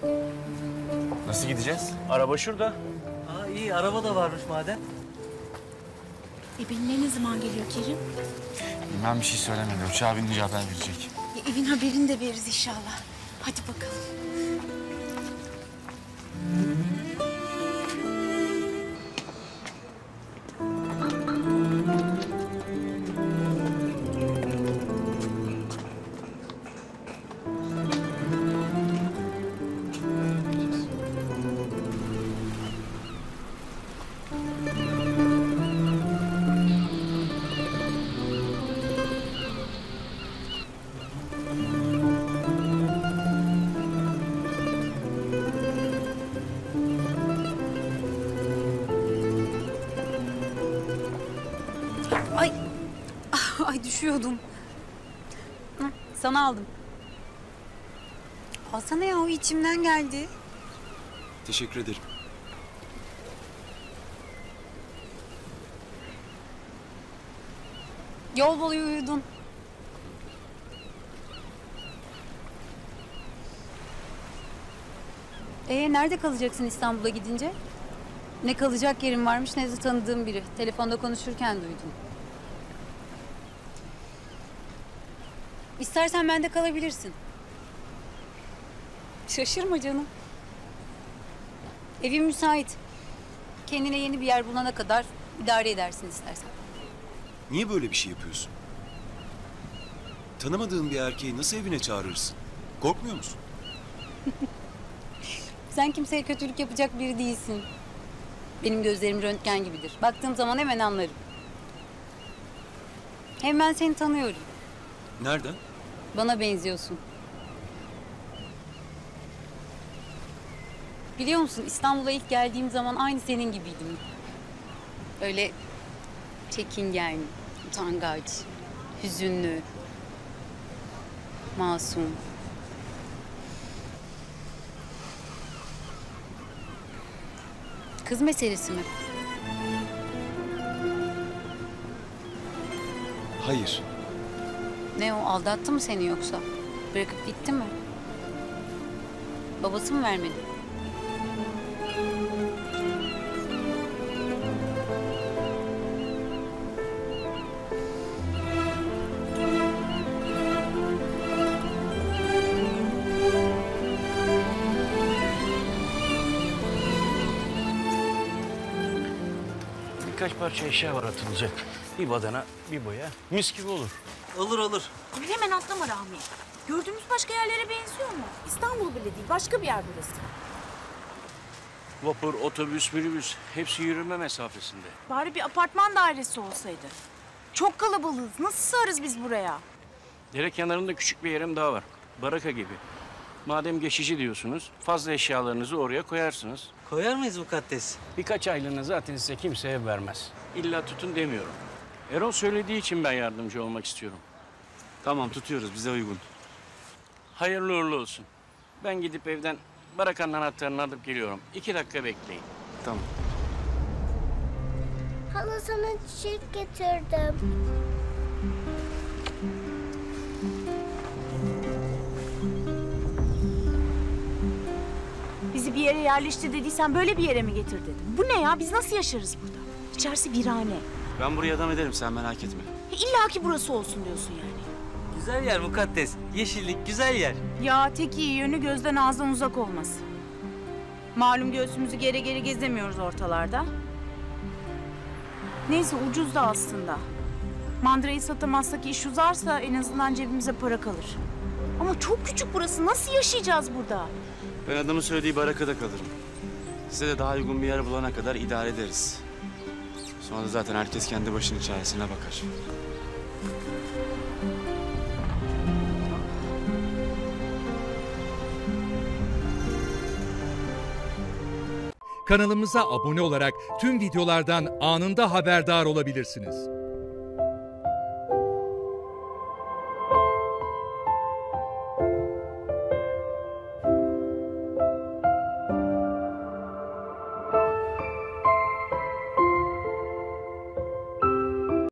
Nasıl gideceğiz? Araba şurada. Aa, iyi araba da varmış madem. Ebe'nin ne zaman geliyor Kerim? Ben bir şey söylemedi. Uçağa binince haber verecek. Evin haberini de veririz inşallah. Hadi bakalım. Ay düşüyordum. Hı, sana aldım. Alsana ya, o içimden geldi. Teşekkür ederim. Yol boyu uyudun. Nerede kalacaksın İstanbul'a gidince? Ne kalacak yerin varmış ne de tanıdığım biri. Telefonda konuşurken duydum. İstersen bende kalabilirsin. Şaşırma canım. Evim müsait. Kendine yeni bir yer bulana kadar idare edersin istersen. Niye böyle bir şey yapıyorsun? Tanımadığın bir erkeği nasıl evine çağırırsın? Korkmuyor musun? Sen kimseye kötülük yapacak biri değilsin. Benim gözlerim röntgen gibidir. Baktığım zaman hemen anlarım. Hem ben seni tanıyorum. Nereden? Bana benziyorsun. Biliyor musun, İstanbul'a ilk geldiğim zaman aynı senin gibiydim. Öyle çekingen, utangaç, hüzünlü, masum. Kız meselesi mi? Hayır. Ne o, aldattı mı seni yoksa? Bırakıp gitti mi? Babası mı vermedi? Birkaç parça eşya var atılacak. Bir badana, bir boya. Mis gibi olur. Olur olur. Hemen hemen atlama Rahmi. Gördüğümüz başka yerlere benziyor mu? İstanbul bile değil, başka bir yer burası. Vapur, otobüs, minibüs hepsi yürüme mesafesinde. Bari bir apartman dairesi olsaydı. Çok kalabalığız. Nasıl sığarız biz buraya? Dere kenarında küçük bir yerim daha var. Baraka gibi. Madem geçici diyorsunuz, fazla eşyalarınızı oraya koyarsınız. Koyar mıyız mukaddes? Birkaç aylığına zaten size kimse ev vermez. İlla tutun demiyorum. Erol söylediği için ben yardımcı olmak istiyorum. Tamam, tutuyoruz. Bize uygun. Hayırlı uğurlu olsun. Ben gidip evden Baraka'nın anahtarını alıp geliyorum. 2 dakika bekleyin. Tamam. Hala sana çiçek getirdim. Bizi bir yere yerleştir dediysen böyle bir yere mi getir dedim. Bu ne ya? Biz nasıl yaşarız burada? İçerisi virane. Ben buraya adam ederim, sen merak etme. İlla ki burası olsun diyorsun yani. Güzel yer mukaddes. Yeşillik güzel yer. Ya tek iyi yönü gözden ağızdan uzak olması. Malum göğsümüzü geri geri gezemiyoruz ortalarda. Neyse ucuz da aslında. Mandırayı satamazsak iş uzarsa en azından cebimize para kalır. Ama çok küçük burası. Nasıl yaşayacağız burada? Ben adamın söylediği barakada kalırım. Size de daha uygun bir yer bulana kadar idare ederiz. Sonra da zaten herkes kendi başının çaresine bakar. Kanalımıza abone olarak tüm videolardan anında haberdar olabilirsiniz.